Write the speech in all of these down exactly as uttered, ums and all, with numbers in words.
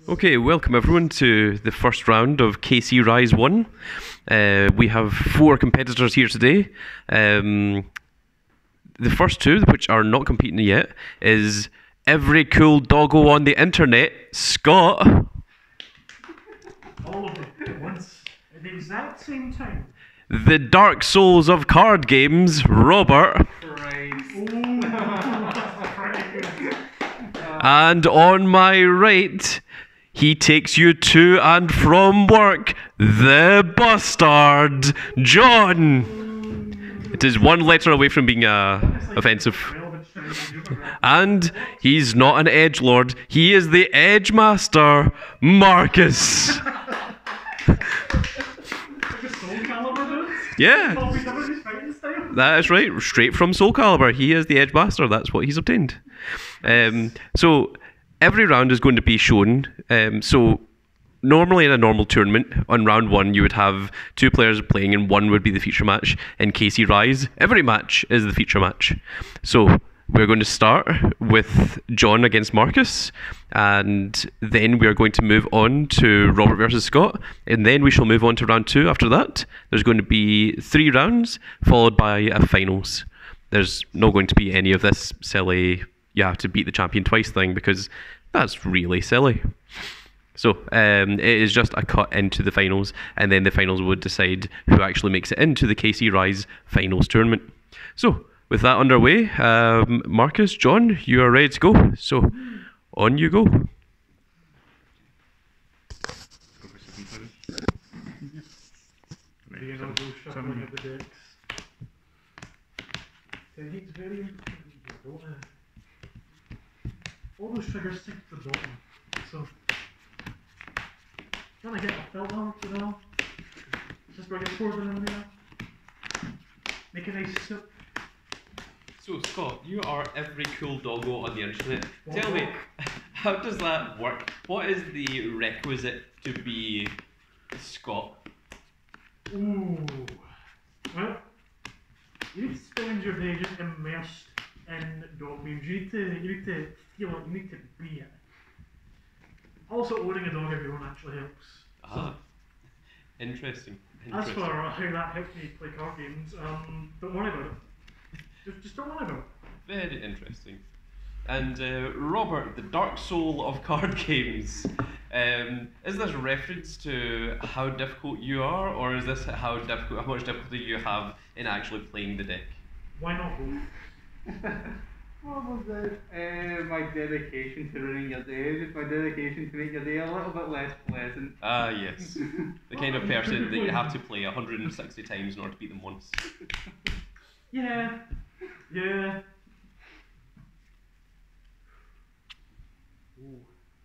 Okay, welcome everyone to the first round of K C Rise one. Uh, we have four competitors here today. Um, the first two, which are not competing yet, is every cool doggo on the internet, Scott. All of them at once, at the exact same time. The Dark Souls of card games, Robert. And on my right, he takes you to and from work, the bastard, John. It is one letter away from being uh, offensive. And he's not an edgelord, he is the edge master, Marcus. Yeah, that is right, straight from Soul Calibur. He is the edge master, that's what he's obtained. Um, so every round is going to be shown. Um, so normally in a normal tournament, on round one you would have two players playing and one would be the feature match. In K C Rise, every match is the feature match. So we're going to start with John against Marcus, and then we are going to move on to Robert versus Scott, and then we shall move on to round two after that. There's going to be three rounds, followed by a finals. There's not going to be any of this silly, you have to beat the champion twice thing, because that's really silly. So um, it is just a cut into the finals, and then the finals would decide who actually makes it into the K C Rise finals tournament. So with that underway, um, Marcus, John, you are ready to go. So on you go. All those triggers stick to the bottom, so trying to get a filter, you know, just bring it forward in there, make a nice soup. So Scott, you are every cool doggo on the internet. Tell me, how does that work? What is the requisite to be Scott? Ooh, well, you need to spend your day just immersed in dog games. You need to, you need to feel it, you need to be it. Also, owning a dog of your own actually helps. Ah, so, interesting. As for how that helped me play card games, um, don't worry about it. Just, just don't worry about it. Very interesting. And uh, Robert, the Dark Soul of card games. Um, is this reference to how difficult you are, or is this how difficult, how much difficulty you have in actually playing the deck? Why not both? What was it? Uh, my dedication to ruining your day, just my dedication to make your day a little bit less pleasant. Ah, yes. The kind of person that you have to play one hundred sixty times in order to beat them once. Yeah. Yeah. Ooh.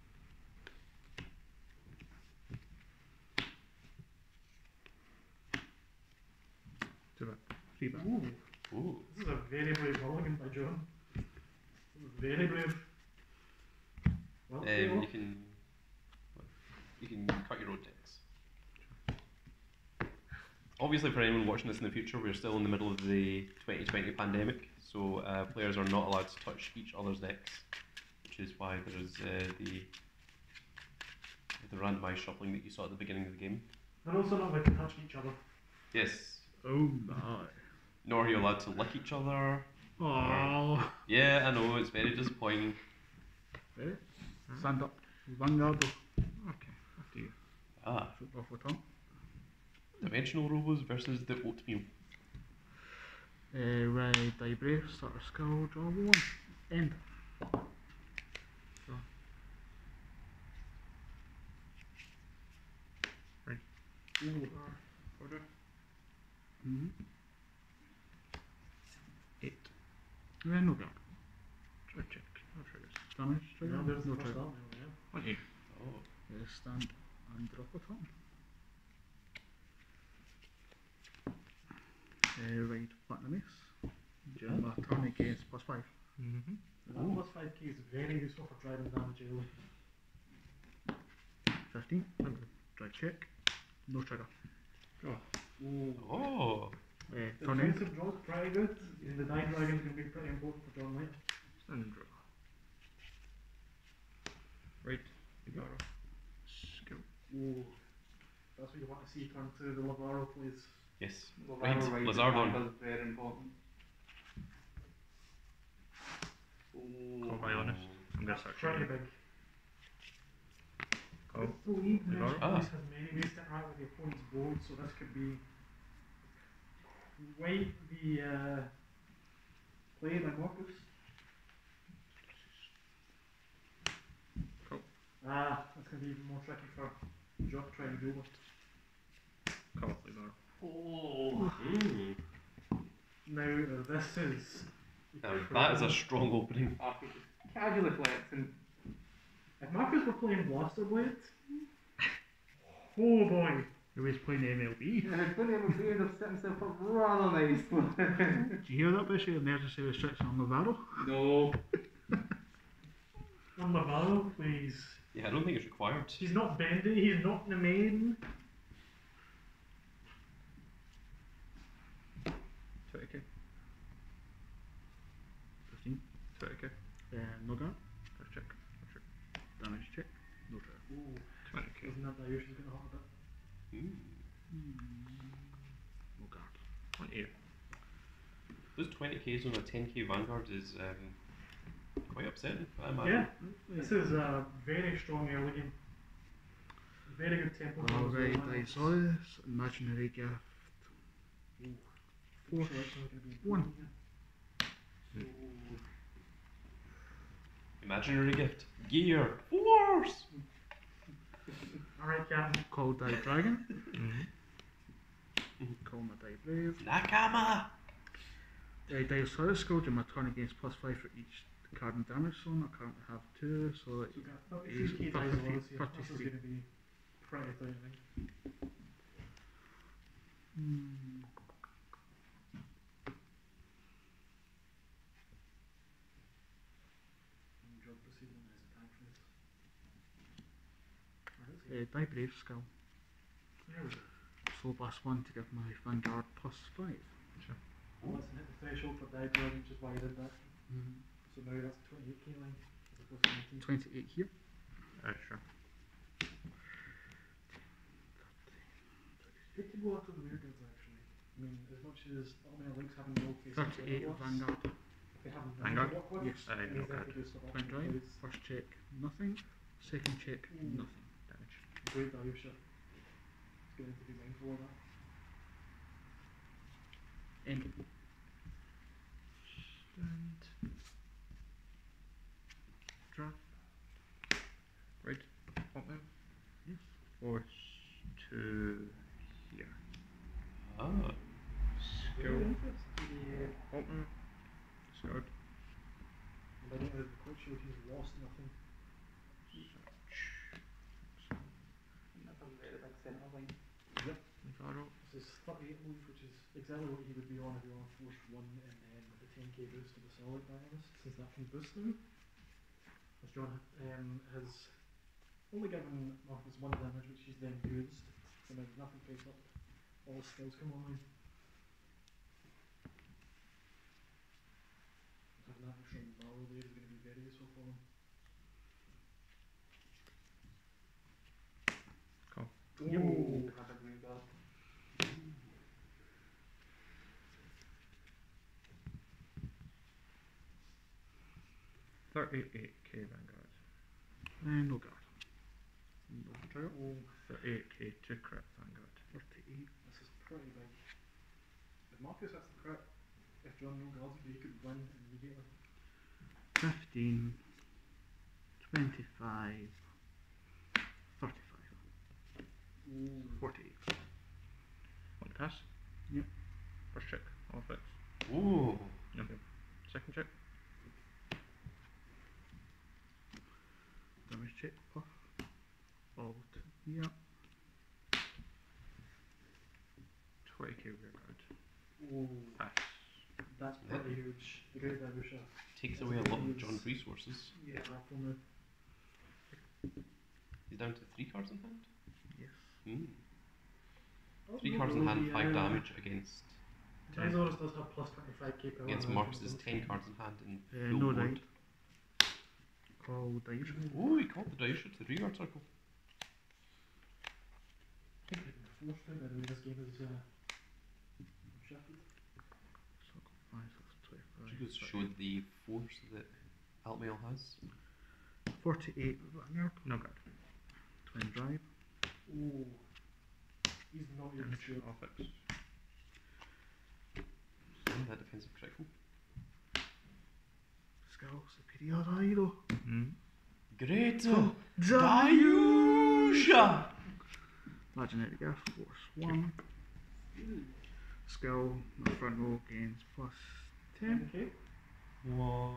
Ooh. Ooh. This is a very brave mulligan by John. Very brave. Well, Um, you can you can cut your own decks. Obviously, for anyone watching this in the future, we're still in the middle of the twenty twenty pandemic, so uh, players are not allowed to touch each other's decks, which is why there is uh, the the randomised shuffling that you saw at the beginning of the game. They're also not allowed to touch each other. Yes. Oh my. Nor are you allowed to lick each other. Oh. Yeah, I know, it's very disappointing. Ready? Stand up. Vanguard. Okay, after you. Ah. Flip off the tongue. Dimensional Robos versus the Oatmeal. Uh, right, die brave, start a skull, draw one. End. Draw. Right. Ooh. Order. Mm-hmm. Eight. Yeah, no grab. Try check. No triggers. Damage trigger. No, there's no the first trigger. one, yeah. One eight. Oh. Uh, stand and drop a tongue. Uh, right, platinum ace. During my turn against plus five. Mm-hmm. That plus five K is very useful for driving damage early. Fifteen. Try check. No trigger. Draw. Ooh. Oh. Uh, The turn end. defensive draw's pretty good. And the die dragon's going to be pretty important for John later. Stand and draw. Right. You got Ooh. That's what you want to see turn to the Lavaro plays. Yes. Right, Right, right, Lazardon. is very important. Call by honest. I'm gonna start Pretty shooting. big. Call. I believe Lazaro? Mesh Ah. Place has many ways to interact with the opponent's board, so this could be quite the uh, play by Marcus. Cool. Ah, that's going to be even more tricky for Jock to try and deal with. Call Lazaro. Oh. Mm. Now, uh, this is. Now, that is a strong opening. Marcus is casually flexing. If Marcus were playing Blaster Blade, oh boy. Who is playing M L B? And he's going to have a beard of set himself up rather nicely. Did you hear that, Bushy? Emergency restriction on Navarro? No. On Lavaro, please. Yeah, I don't think it's required. He's not bendy, he's not in the main. twenty K. fifteen. twenty K. Uh, no guard. First check. First check. Damage check. No guard. Ooh, twenty K. isn't that the Irish is going to hurt a bit? Mm. No guard. twenty-eight. Those twenty Ks on a ten K Vanguard is um, quite upsetting, I imagine. Yeah, this is a very strong early game. Very good tempo. Alright, I saw this. Imaginary gift. Four. One. Imaginary gift. Gear. Force! Alright, Captain. Call die dragon. Call my die brave. Nakama! Uh, die Sora skill during my turn against plus five for each card and damage zone. I currently have two, so it So we've got is thirty-three K dice thirty-three. rolls here. This is thirty-three. going to be pretty threatening. Hmm. Job proceeding as attack phase. Uh, die brave skill. There we go. Soul blast one to give my vanguard plus five. Well, that's hit the threshold for die dragon, which is why I did that. Mm-hmm. So now that's a twenty-eight K line as opposed to nineteen. twenty-eight here. Uh, sure. Good to go after the weird guns actually. I mean, as much as Ultimate Link's having no face thirty-eight vanguard. they have Vanguard? to work with. Yes. Uh, it no means they have card. to do stuff Twin after drive. plays. First check, nothing. Second check, Mm. nothing. Damage. Great value shot. It's going to be mindful of that. End. And draw. Right. What move? Yes. Force to here. Ah. Skill. Very interesting. Yeah. What move? Discard. By the end of the court show, he's lost nothing. And that's a very big centre line. Navarro. This is thirty-eight move, which is exactly what he would be on if he were on force one and then with the ten K boost to the solid diagonals, since that can boost them. As John um, has only given Marcus one damage, which he's then used, so now there's nothing face up. All skills come online. Having that extra barrel there is going to be very useful for him. Cool. Ooh. Had a blue guard. thirty-eight K Vanguard. And no guard. No trigger. Oh, thirty-eight K to crit Vanguard. thirty-eight. this is pretty big. If Marcus has the crit, if John no guards, he could win immediately. fifteen. twenty-five. thirty-five. Ooh. forty-eight. Want to pass? Yep. First check. All fix. Ooh. Okay. Second check. Damage check. Puff. Alt. Yeah. twenty K rear guard. Ooh. Pass. That's pretty huge. The Great Dervisher. Takes away a lot of John's resources. Yeah, raffle now. He's down to three cards in hand. Yes. Hmm. Oh, Three no, cards in hand, the, five uh, damage against Dinosaurus does have plus twenty-five K power. against now, Marcus's so- ten cards in hand in Uh, full no board. right. Call dice. Oh, he called the Daisha to the rear guard circle. forced to, by the way this game is uh, shifted. So I've got five, six, twenty-five. You just showed the force that Altmail has. forty-eight Vanguard. No guard. Twin drive. Ooh. He's not even Damage. sure. All fixed. And that defensive critical. Skull Superior Hero. Mm. Greater Dayusha! Legendary gift, force one. Skill, the front row gains plus ten. Okay. Whoa.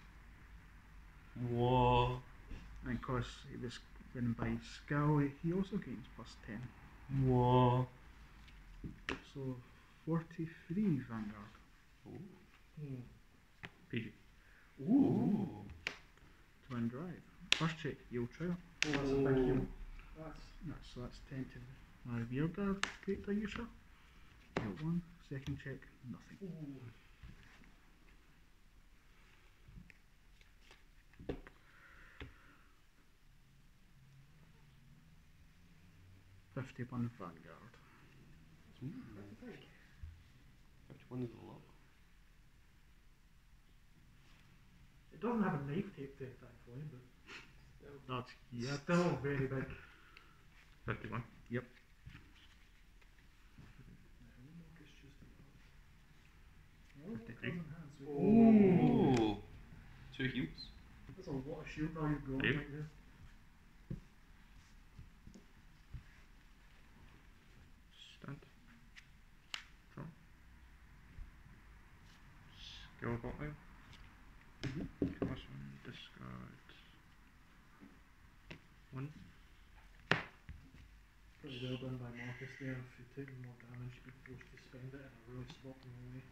Whoa. And because he was winning by skill, he also gains plus ten. Whoa. So forty-three Vanguard. Hmm. P G. Ooh. Twin drive. First check, yield trail. Oh, that's a big heal. That's That's, so that's ten to my rear guard, Great Dayusha. Yield one. Second check, nothing. ooh. fifty-one Vanguard. fifty-one is a lot. It doesn't have a knife tape to it, thankfully, but That's yeah, yep. still very big. Fifty-one. Yep. fifty-three. Ooh. Two heals. That's a lot of shield value going Yep. right there. Stand. Draw. Skill of Altmail. Plus one. Discard. One. Pretty well done by Marcus there. If you take more damage, you'd be forced to spend it in a really suboptimal way.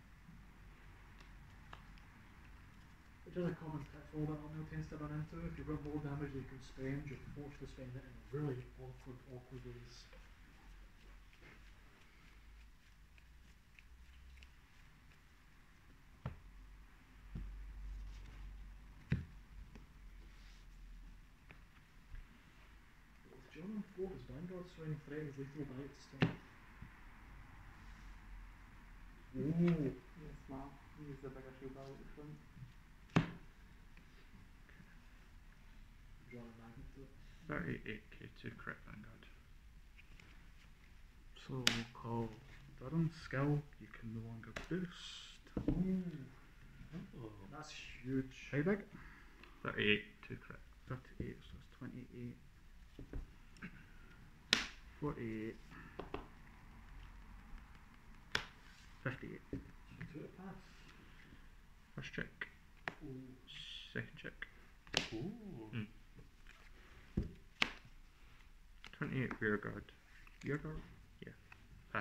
Which is a common pitfall that Armel tends to run into. If you've got more damage than you can spend, you're forced to spend it in really awkward, awkward ways. With John on four, his Vanguard surrounding threatens lethal by its turn. Ooh. Yes, smart. Use the bigger shield value at the front. Draw a magnet to it. Thirty-eight K to crit Vanguard. So we'll call Durham skill. You can no longer boost. Oh. That's huge. How big? Thirty-eight to crit. thirty-eight, so it's twenty-eight. forty-eight. fifty-eight. Two to pass. First check. Ooh. Second check. Ooh. Mm. Twenty-eight rear guard. Rear guard. Yeah. Pass.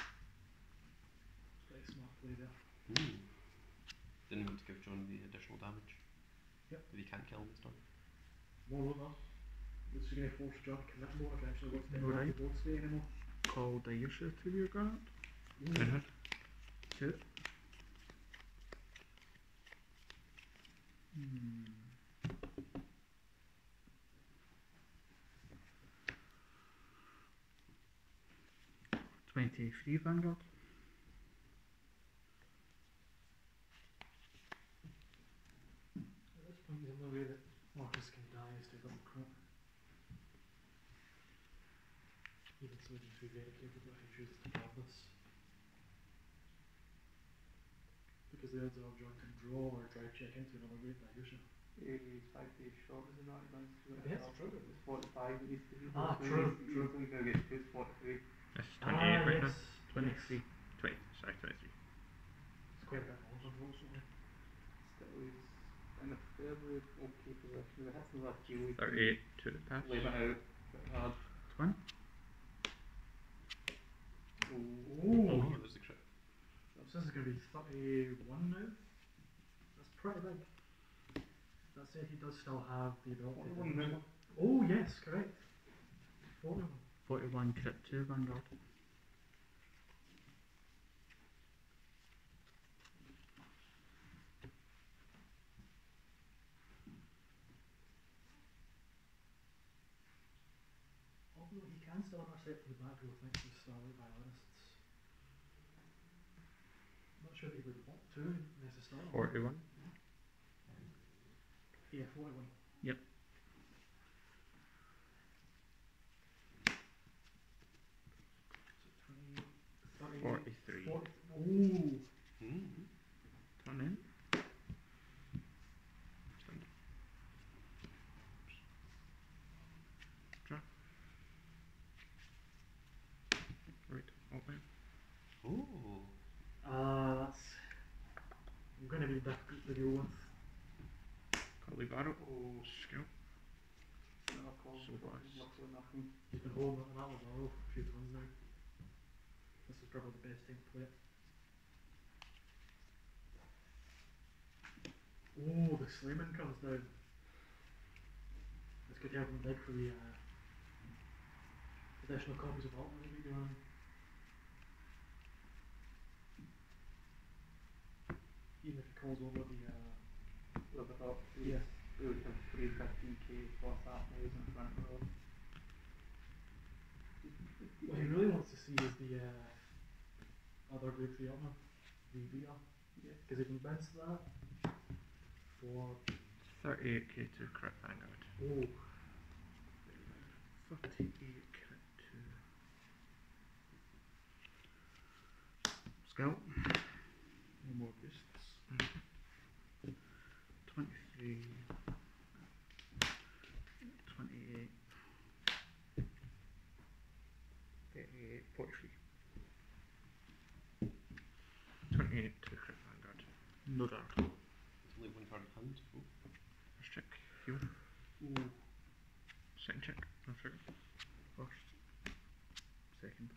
Very smart play there. Ooh. Didn't want to give John the additional damage. Yep. But he can't kill him this turn. Moreover, this is going to force John to commit more if he actually wants to Alright. interact with both today anymore. Call Dayusha to rear guard. Mhm. Two. Hmm. Twenty-three Vanguard. At this point, the only way that Marcus can die is to double crit. Even so, he needs to be very careful about how he chooses to grab this. Because the odds are John can draw or drive check into another great Dayusha. He's five days short, is it not? He runs through Yeah, it. it's true. It's forty-five, it needs to be. Ah, So true, he's- true. He's only going to get two, it's forty-three. This is twenty-eight right now. Twenty-three. Twenty. Sorry, twenty-three. It's quite a bit more, unfortunately. Still, he's in a fairly okay position. If it hits another heal, he can Thirty-eight to the pass. leave it out. Bit hard. Twin. Ooh. Ooh. Oh, there's the crit. So this is going to be thirty-one now. That's pretty big. That said, he does still have the ability to. forty-one now. Oh, yes, correct. forty-one. Forty-one crit two Vanguard. Oh, although he can still intercept from the back row thanks to Starlight Violinists. Not sure they would want to necessarily. Forty-one. Yeah, forty-one. Yep. So twenty, thirty, Forty-three. forty. Ooh. Mm. Turn in. Stand. Draw. Right. Open. Ooh. Uh, that's going to be difficult to deal with. Curly Barrow. Oh, skill. No, call So so nice. luckily nothing. You've been holding it, and that was a roll for a few turns now. This is probably the best time to play it. Oh, the Slayman comes down. This could help him dig for the uh, additional copies of Ultimate that we do on. Even if he calls over the uh, With the top yeah. we would have three fifteen K plus that noise in front row. What he really wants to see is the uh, other grade three Ultimate, the V R. Yeah. Because he can bounce that for Thirty-eight K to crit Vanguard. oh, Thirty-eight crit to. Scout. No more boosts. Twenty-three. Twenty-eight. Thirty-eight. Forty-three. Twenty-eight to crit Vanguard. No dart. It's only one card in hand. Ooh. First check. Heal. ooh. Second check. No trigger. First. Second.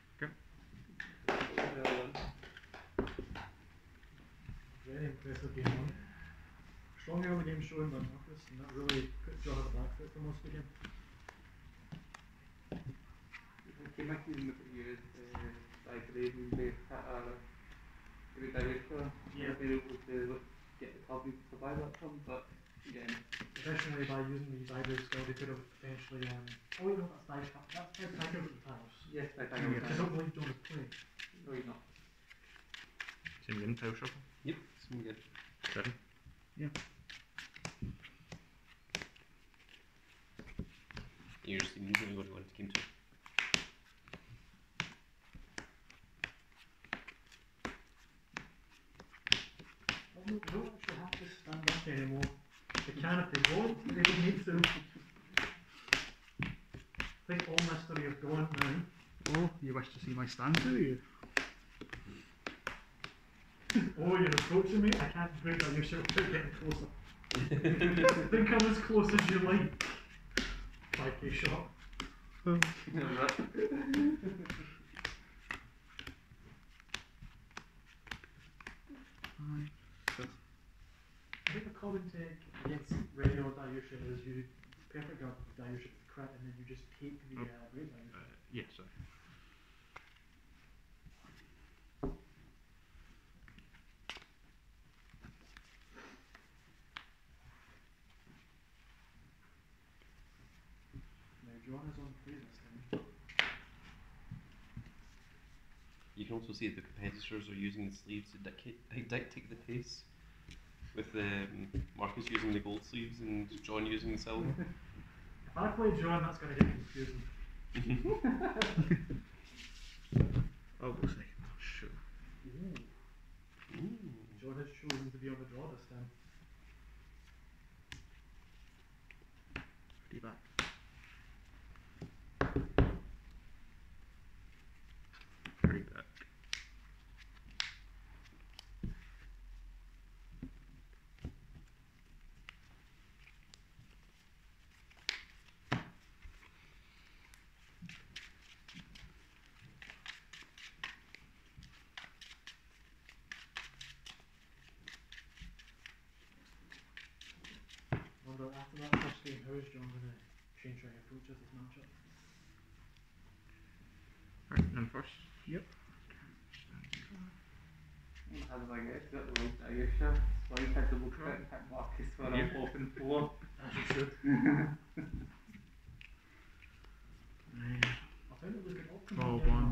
Very impressive game one. Strong early game showing by Marcus, and that really put John on the back foot for most of the game. He might even use uh, like Raven based at a great director. Yeah. Be able to get the copy to buy that from, but again. Additionally, by using the Vibrate skill, they could have potentially. Um, oh, wait, no, that's Dive That's Dive Tiger with the tiles. Yes, I think I don't believe John is playing. No, you're not. Same again. Tile shuffle. Yep. Some good. Seven. You're just immediately going to go into game two. Well, no, they don't actually have to stand up anymore. They can if they want, they don't need to. I think all mystery is gone now. Oh, you wish to see my stand, do you? Oh, you're approaching me? I can't break on your shirt without getting closer. Think I'm as close as you like. five K shot. No, that. Five, six. I think the common take against regular Dayusha is you perfect guard with Dayusha with the crit and then you just take the uh, great Dayusha. Uh, yeah. Sorry. Now John is on play this time. You can also see the competitors are using the sleeves to dictate, dictate the pace. With um, Marcus using the gold sleeves and John using the silver. If I play John, that's going to get confusing. I'll go second. Sure. Ooh. Ooh. John has chosen to be on the draw this time. Three back. Three back. Wonder after that first game, how is John going to change how he approaches this matchup? Right. None first. Yep. As I guess, got the right Dayusha. So I had double crit and hit Marcus for Yeah. an open floor. As you should. Right.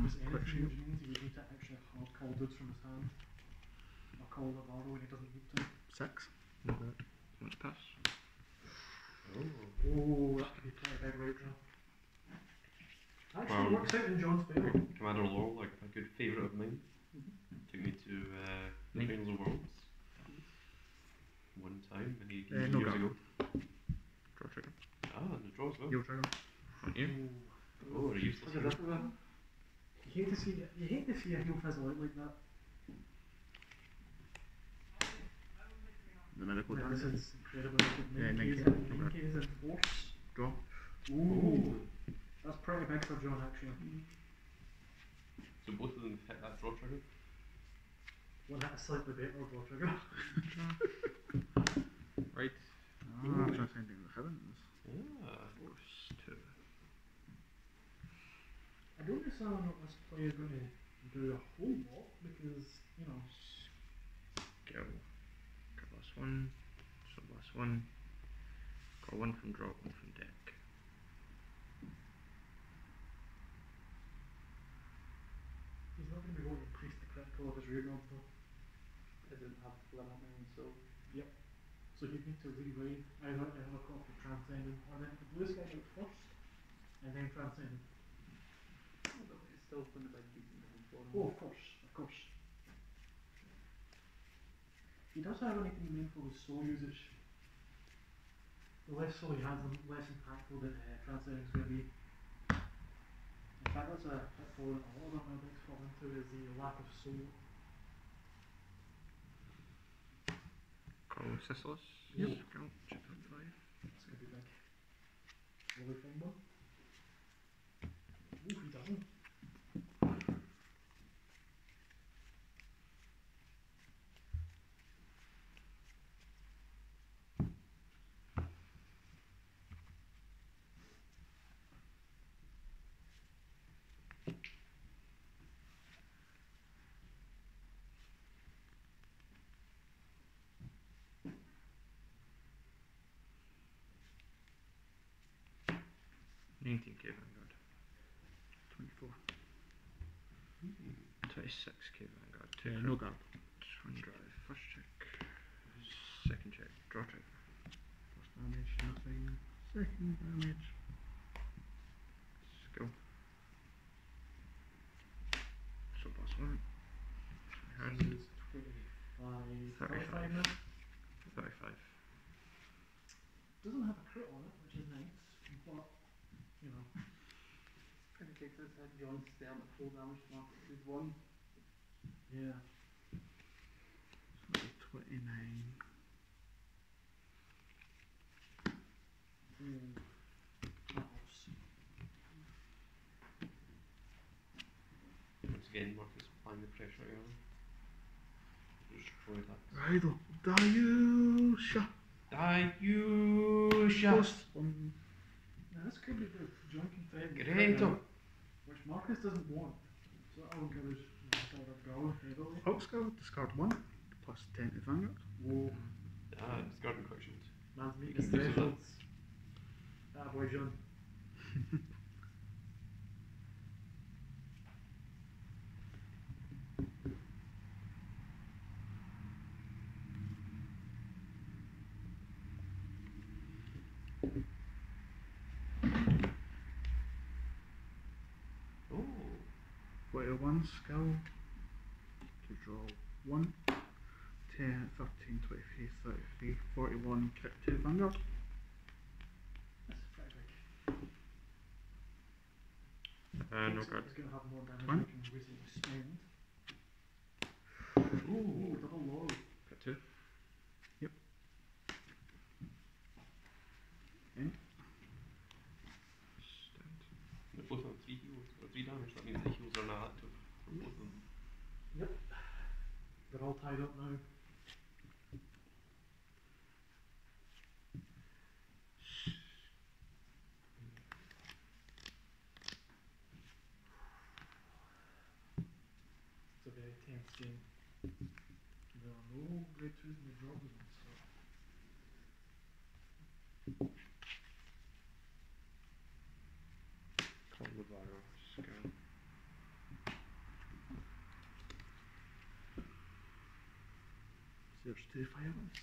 Marcus quick anything, shield. which means he would need to actually hard call dudes from his hand. Or call the barrel when he doesn't need to. Six. No that. What's pass? Oh. Oh, that could be quite a big right draw. Actually, Wow. it works out in John's favour. Commander Laurel, like a good favourite of mine. Took me to uh, the Nine. Finals of Worlds one time many Uh, no years go. ago. Draw trigger. Ah, and the draw as well. Heel trigger. On you. Ooh. Oh, a useless Look at hero. that one. You hate to see you hate to see a heel fizzle out like that. The medical Yeah, this damage. is incredible. Yeah, nine nine Ks K. in, nine Ks in force. Draw. Ooh. That's pretty big for John actually. So both of them hit that draw trigger. One hit a slightly better draw trigger. Right. Ah, transcending the heavens. Ah. Force two. I don't necessarily know what this play is going to do a whole lot because, you know, Skill. Got last one. So last one. Got one from draw, one from deck. he's not going to be able to increase the critical of his rear guard though. I didn't have limit mine, so. So he'd need to rewrite either another copy of Transcendent or then the blue sky out first and then Transcendent. Oh, but it's still going to be decent going for him. Oh, of course, of course. He does have anything meaningful with soul usage. The less soul he has, the less impactful that uh, Transcendent is going to be. In fact, that's a pitfall that a lot of them are going to fall into is the lack of soul. Call Sisyphus. Yep. Skill. Check on five. It's going to be big. Will we find one? Ooh, he doesn't. nineteen K Vanguard. twenty-four. twenty-six K Vanguard. Two Yeah, crit. no guard. One drive. First check. Second check. Draw trigger. First damage, nothing. Second damage. Skill. So plus one. Hand. This is twenty-five, Thirty-five. now. thirty-five. Doesn't have a crit on it, which is nice, but, you know, Kind of takes us at John's start at full damage mark. He's one. yeah. So that'll be twenty-nine. Mm. That helps. Once again, Marcus applying the pressure early. Destroy that. Riddle. Dayusha. Dayusha! Plus one. Now this could be good. John can threaten the Great. crit now, which Marcus doesn't want. So that will encourage Marcus to go heavily. Oxguard, discard one. Plus ten to Vanguard. Whoa, Ah, discarding quick shield. man's meeting You his can use that. thresholds. Ah, boy, John. Oh, twenty-one skill. To draw one. ten, thirteen, twenty-three, thirty-three, forty-one, kick two Vanguard. That's pretty big. Uh, no Looks like guard. He's going to have more damage One. we can recently spend. ooh. Ooh, double low. Cut two. Stand. They're both on three heals or three damage. That means the heals are now active for both of them. Yep. They're all tied up now. It's a very tense game. There are no grade twos in the drop zone, so. Call Navarro. Skill. There's two firearms.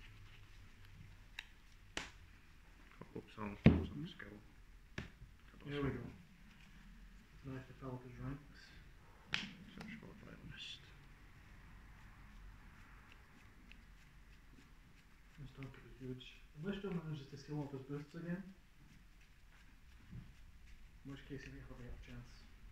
Got hope song, hope song skill. There we go. Nice to fill up his ranks. Search for violinist. This dog could be huge. Unless John manages to steal off his boots again. In which case he might have a better chance.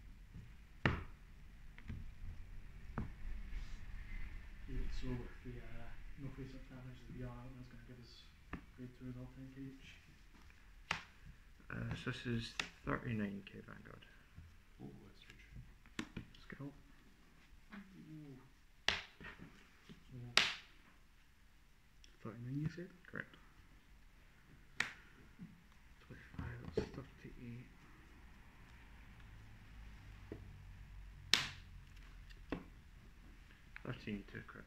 Even so, with the uh, no face up damage that we are, that's going to give us grade two result ten K each. Uh, so this is thirty-nine K Vanguard. Oh, that's huge. Skill. thirty-nine you said? Correct. twenty-five, that's thirty-eight. thirteen to crit.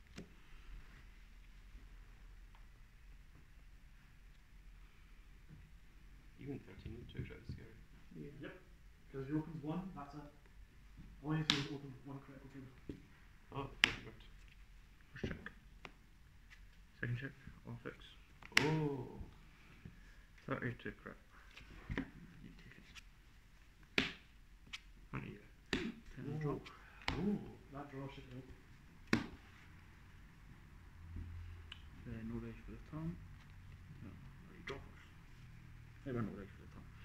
Even thirteen to crit is scary. Yep. Because if he opens one, that's it. All he has to do is open one critical table. Oh, very good. First check. Second check. All fix. Oh. thirty-two crit. You take it. Honey, yeah. ten drop. Oh. That draw should help. Uh, no rage for the turn. No, you drop first. Maybe no rage for the turn.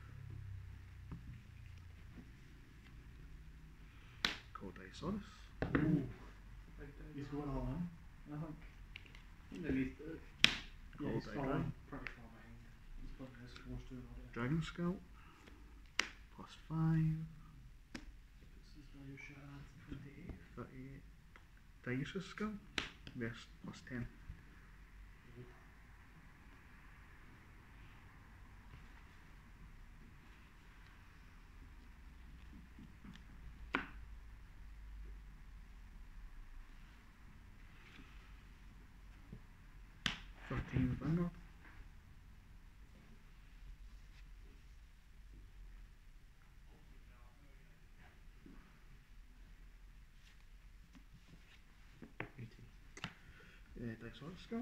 Cold Dicesaurus. Ooh. He's going all in, I think. Underneath the Yeah, Cold he's Die falling Dragon. pretty far behind. He's putting this close to it already. Dragon Scalp. Plus five. This is value shot at twenty-eight. thirty-eight. Dice's Skull. Yes, plus ten. thirteen Vanguard. eighteen. Uh, Dicesaurus Skull.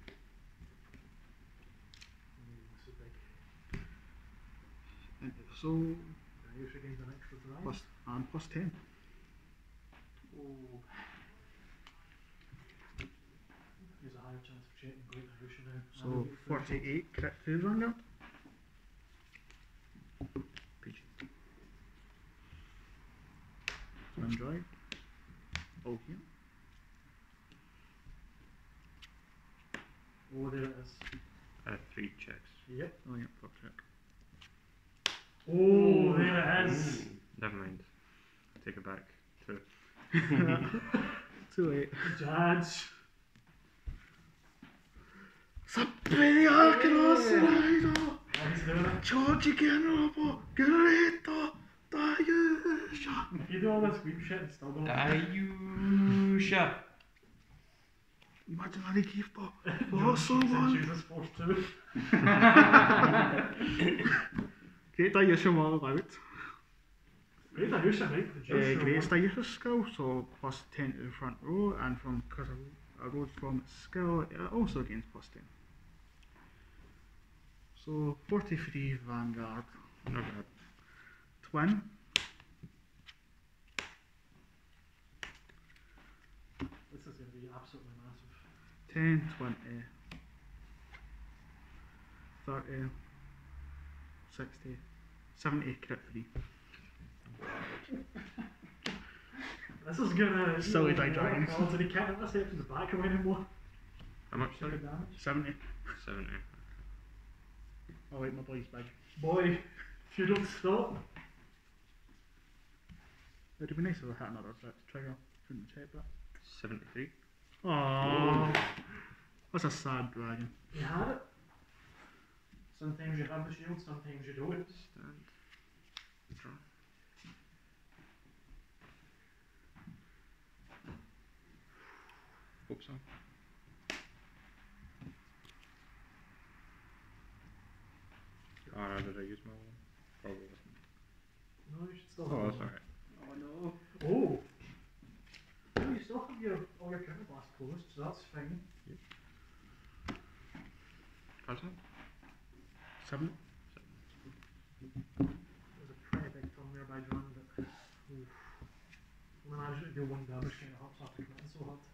Ooh, this is big. Into the soul. I usually gains an extra drive. Plus, and plus ten. Ooh. There's a higher chance of checking Great Ayusha now. So forty-eight crit to Vanguard. P G. One drive. Oh, here. Oh, there it is. Uh, three checks. Yep. Oh, yeah, fuck check. Oh, there it is. Never mind. Take it back. Two. Too late. Judge. Sapere Arcanos Rider! Oh, he's doing it. Charge again, Robo! Greater Diasha! You do all this weep shit and still don't. Ayusha. Imaginary gift for Don't someone! choose this force too. Great Diasha all out. Great Ayusha, right? The Uh, juice Great one. Diasha skill, so plus ten to the front row, and from because I rode from its skill, it also gains plus ten. So forty-three Vanguard. Not bad. Twin. This is going to be absolutely massive. ten, twenty, thirty, sixty, seventy crit free. This is gonna. Silly Die Dragons. Oh, did he can't have this from the back away anymore? How much? Sorry, Sorry? damage. seventy. seventy. I like my boys big. Boy, if you don't stop. It'd be nice if I had another bit trigger. Couldn't check that. seventy-three. Oh, that's a sad dragon. You had it. Sometimes you have the shield, sometimes you don't. Stand. Draw. Hope so. Ah, did I use my one? Probably wasn't. No, you should still Oh, have that's one. alright. Oh no. Oh! No, you still have your all your counterblast closed, so that that's fine. Pass on. Seven. There's a pretty big turn there by John, but oof. I managed to do one damage kind of hurts after committing so hard.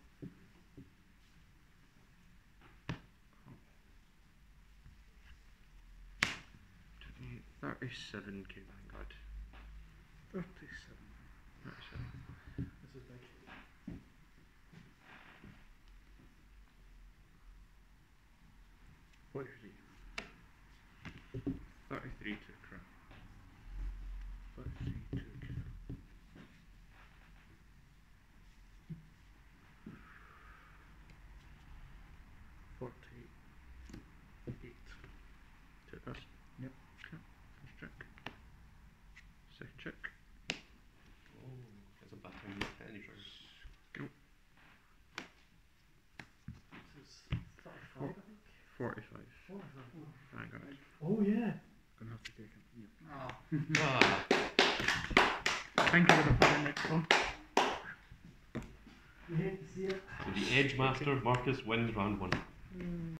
twenty, thirty-seven K Vanguard. Thirty-seven. thirty-seven. This is big. What is he? thirty-three to crap. Thirty-three to kill. Forty-eight. To pass. Yep. Okay. First check. Second check. Oh, there's a battering in any trigger. Go. This is thirty-five, I think. forty-five. forty-five. Vanguard. Oh yeah. Gonna have to take him. Yep. Oh. Ah, I think I would have put it next one. You hate to see it. so the Edge Master Marcus wins round one.